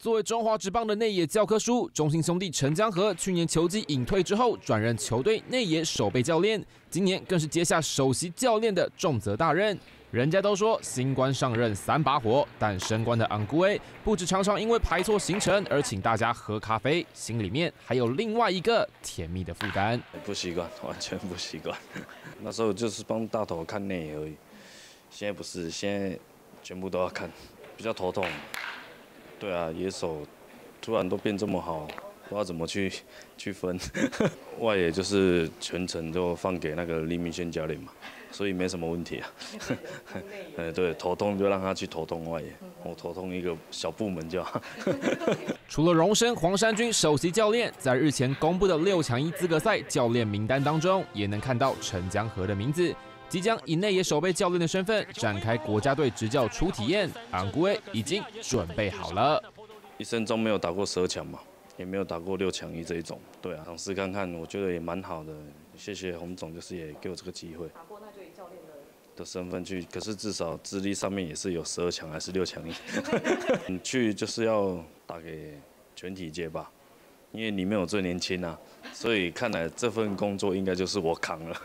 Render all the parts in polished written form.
作为中华职棒的内野教科书，中信兄弟陈江河去年球季隐退之后，转任球队内野守备教练，今年更是接下首席教练的重责大任。人家都说新官上任3把火，但升官的昂古威不止常常因为排错行程而请大家喝咖啡，心里面还有另外一个甜蜜的负担。 不习惯，完全不习惯。那时候就是帮大头看内野而已，现在不是，现在全部都要看，比较头痛。对啊，野手突然都变这么好，不知道怎么去分。外野就是全程都放给那个黎明轩教练嘛。所以没什么问题啊，对，头痛就让他去头痛外野，我头痛一个小部门就好。 除了荣升黄衫军首席教练，在日前公布的6强1资格赛教练名单当中，也能看到陈江河的名字，即将以内野守备教练的身份展开国家队执教初体验。昂古威已经准备好了， 一生中没有打过12强嘛，也没有打过6强1这一种，对啊，尝试看看，我觉得也蛮好的。谢谢洪总，就是也给我这个机会。的身份去，可是至少资历上面也是有12强还是6强1。你去就是要打给全体接吧，因为里面我最年轻啊，所以看来这份工作应该就是我扛了。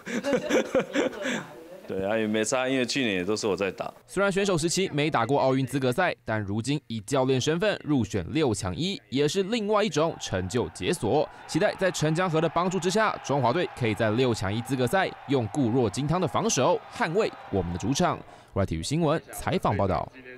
对啊，也没差，因为去年也都是我在打。 虽然选手时期没打过奥运资格赛，但如今以教练身份入选6强1，也是另外一种成就解锁。期待在陈江河的帮助之下，中华队可以在6强1资格赛用固若金汤的防守捍卫我们的主场。外体育新闻采访报道。